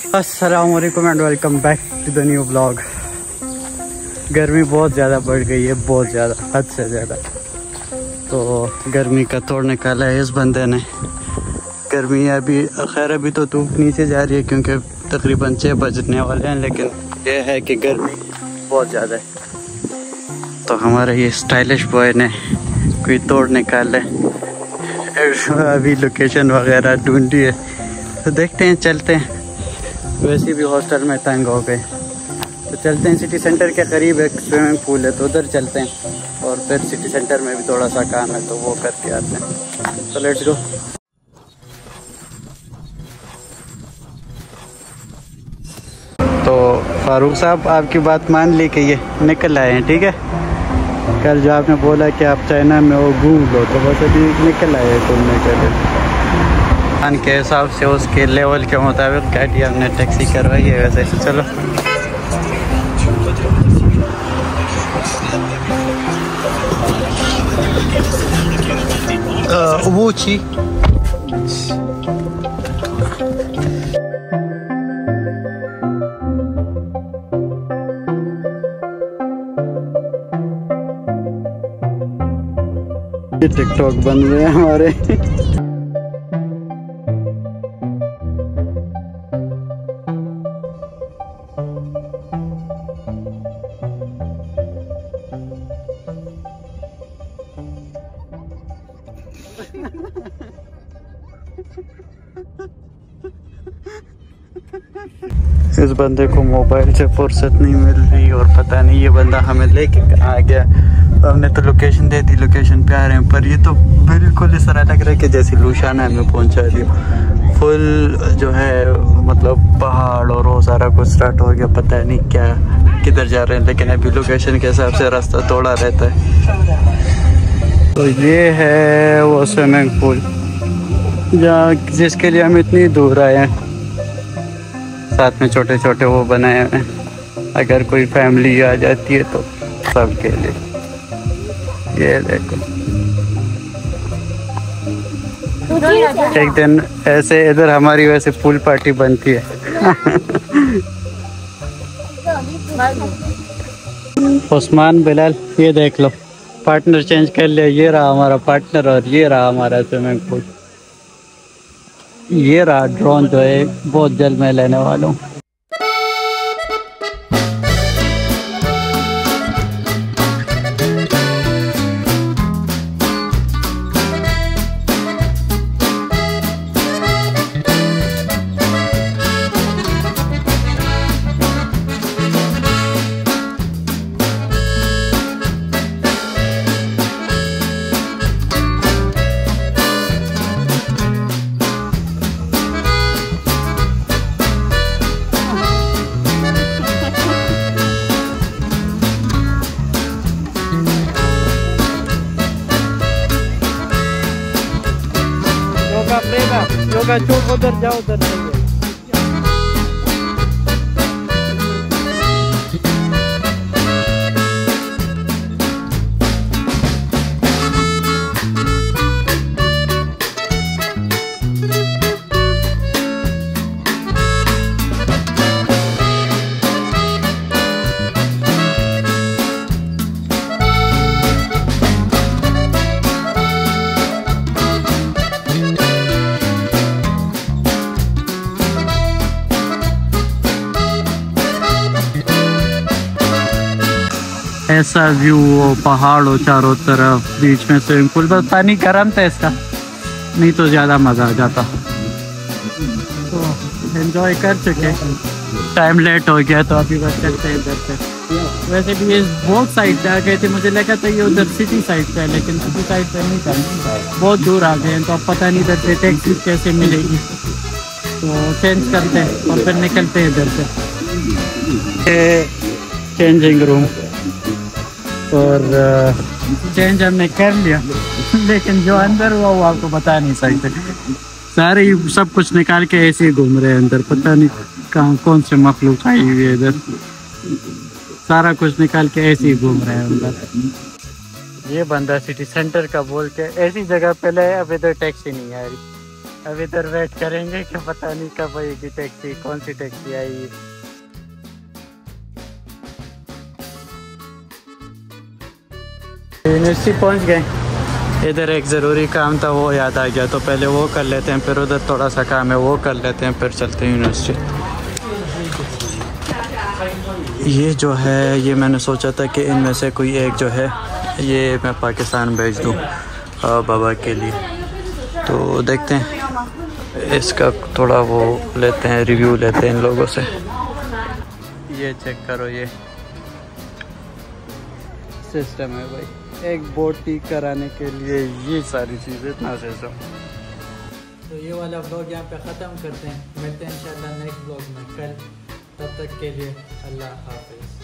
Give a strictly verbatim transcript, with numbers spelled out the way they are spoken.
अस्सलाम वालेकुम and welcome back to the new blog. गर्मी बहुत ज़्यादा बढ़ गई है, बहुत ज़्यादा, हद से ज़्यादा। तो गर्मी का तोड़ निकाला है इस बंदे ने। गर्मी अभी खैर अभी तो धूप नीचे जा रही है क्योंकि तकरीबन छः बजने वाले हैं, लेकिन यह है कि गर्मी बहुत ज़्यादा है। तो हमारा ये स्टाइलिश बॉय ने कोई तोड़ निकाला है, अभी लोकेशन वगैरह ढूंढी है, तो देखते हैं, चलते हैं। वैसे भी हॉस्टल में तंग हो गए, तो चलते हैं। सिटी सेंटर के करीब एक स्विमिंग पूल है, तो उधर चलते हैं, और फिर सिटी सेंटर में भी थोड़ा सा काम है तो वो करके आते हैं। तो लेट्स गो। तो फारूक साहब, आपकी बात मान ली कि ये निकल आए हैं, ठीक है। कल जो आपने बोला कि आप चाइना में वो घूम लो, तो बस अभी निकल आए हैं घूमने के लिए। के हिसाब से उसके लेवल के मुताबिक गाड़ी हमने टैक्सी करवाई है। वैसे चलो वो ची टिकटॉक बन गए हमारे। इस बंदे को मोबाइल से फुर्सत नहीं मिल रही, और पता नहीं ये बंदा हमें लेके कहाँ आ गया। हमने तो लोकेशन दे दी, लोकेशन पे आ रहे हैं, पर ये तो बिल्कुल इस तरह लग रहा है कि जैसे लुशाना हमें पहुंचा दिया। फुल जो है मतलब पहाड़ और वो सारा कुछ स्टार्ट हो गया, पता नहीं क्या किधर जा रहे हैं, लेकिन अभी लोकेशन के हिसाब से रास्ता थोड़ा रहता है। तो ये है वो स्विमिंग पूल जहाँ जिसके लिए हम इतनी दूर आए हैं। साथ में छोटे छोटे वो बनाए हुए हैं, अगर कोई फैमिली आ जाती है तो सबके लिए। ये देखो, एक दिन ऐसे इधर हमारी वैसे पूल पार्टी बनती है। उस्मान बिलाल, ये देख लो, पार्टनर चेंज कर लिया। ये रहा हमारा पार्टनर और ये रहा हमारा स्विमिंग पूल। ये रहा ड्रोन जो है, बहुत जल्द मैं लेने वाला हूँ। योगा चौक उधर जाओ, उधर नहीं है। ऐसा व्यू, वो पहाड़ हो चारों तरफ, बीच में स्विमिंग पूल। बस पानी गर्म था इसका, नहीं तो ज़्यादा मज़ा आ जाता। तो एंजॉय कर चुके, टाइम लेट हो गया तो अभी बस चलते हैं इधर से। वैसे भी ये बहुत साइड पे आ गए थे, मुझे लगा था ये उधर सिटी साइड पे है, लेकिन सिटी साइड पे नहीं था, बहुत दूर आ गए हैं। तो अब पता नहीं इधर से टैक्सी कैसे मिलेगी, तो चेंज करते हैं और फिर निकलते हैं इधर से। चेंजिंग रूम और चेंज हमने कर लिया, लेकिन जो अंदर हुआ वो आपको बता नहीं सकते। सारे सब कुछ निकाल के ऐसे ही घूम रहे हैं अंदर, पता नहीं कहाँ कौन से मखलूक आई हुई है इधर। सारा कुछ निकाल के ऐसे ही घूम रहे हैं अंदर। ये बंदा सिटी सेंटर का बोल के ऐसी जगह पे ले, अब इधर टैक्सी नहीं आ रही। अभी इधर वेट करेंगे कि पता नहीं कब आएगी टैक्सी, कौन सी टैक्सी आएगी। यूनिवर्सिटी पहुंच गए। इधर एक ज़रूरी काम था वो याद आ गया, तो पहले वो कर लेते हैं, फिर उधर थोड़ा सा काम है वो कर लेते हैं, फिर चलते हैं यूनिवर्सिटी। ये जो है ये मैंने सोचा था कि इनमें से कोई एक जो है ये मैं पाकिस्तान भेज दूँ बाबा के लिए। तो देखते हैं इसका थोड़ा वो लेते हैं, रिव्यू लेते हैं इन लोगों से। ये चेक करो, ये सिस्टम है भाई, एक बोर्ड ठीक कराने के लिए ये सारी चीज़ें इतना सिस्टम। तो ये वाला व्लॉग यहाँ पे ख़त्म करते हैं, मिलते हैं इंशाल्लाह नेक्स्ट व्लॉग में कल। तब तक के लिए अल्लाह हाफ़िज़।